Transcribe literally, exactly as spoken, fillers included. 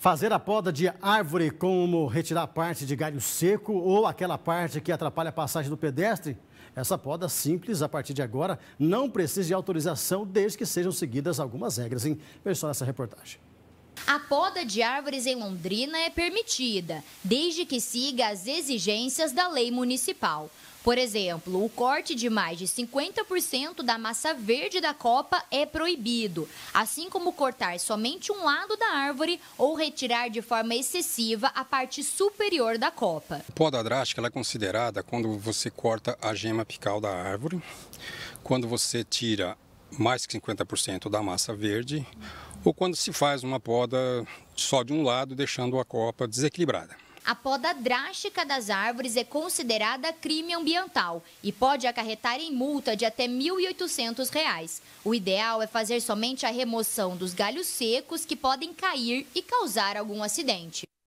Fazer a poda de árvore, como retirar parte de galho seco ou aquela parte que atrapalha a passagem do pedestre, essa poda simples, a partir de agora, não precisa de autorização desde que sejam seguidas algumas regras, hein? Veja só nessa reportagem. A poda de árvores em Londrina é permitida, desde que siga as exigências da lei municipal. Por exemplo, o corte de mais de cinquenta por cento da massa verde da copa é proibido, assim como cortar somente um lado da árvore ou retirar de forma excessiva a parte superior da copa. A poda drástica ela é considerada quando você corta a gema apical da árvore, quando você tira mais que cinquenta por cento da massa verde, ou quando se faz uma poda só de um lado, deixando a copa desequilibrada. A poda drástica das árvores é considerada crime ambiental e pode acarretar em multa de até mil e oitocentos reais. O ideal é fazer somente a remoção dos galhos secos que podem cair e causar algum acidente.